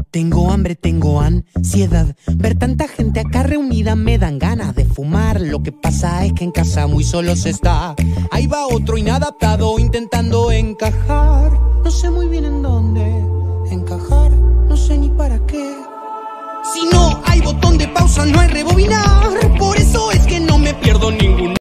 Tengo hambre, tengo ansiedad. Ver tanta gente acá reunida me dan ganas de fumar. Lo que pasa es que en casa muy solo se está. Ahí va otro inadaptado intentando encajar. No sé muy bien en dónde encajar, no sé ni para qué. Si no hay botón de pausa no hay rebobinar. Por eso es que no me pierdo ningún